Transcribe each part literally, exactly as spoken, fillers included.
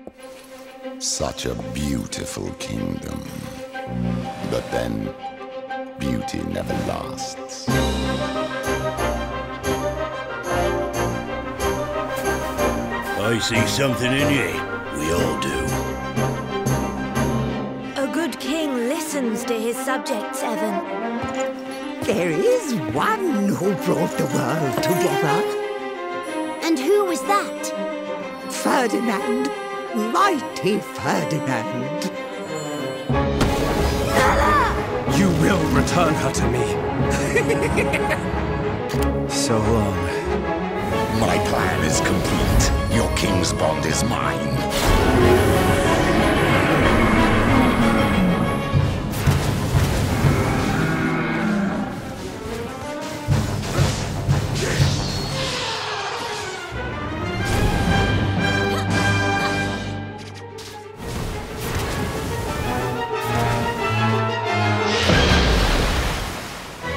Such a beautiful kingdom. But then, beauty never lasts. I see something in you. We all do. A good king listens to his subjects, Evan. There is one who brought the world together. And who was that? Ferdinand. Mighty Ferdinand. You will return her to me. So long. My plan is complete. Your Kingsbond is mine.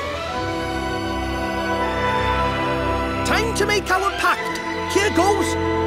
Time to make our pact. Here goes.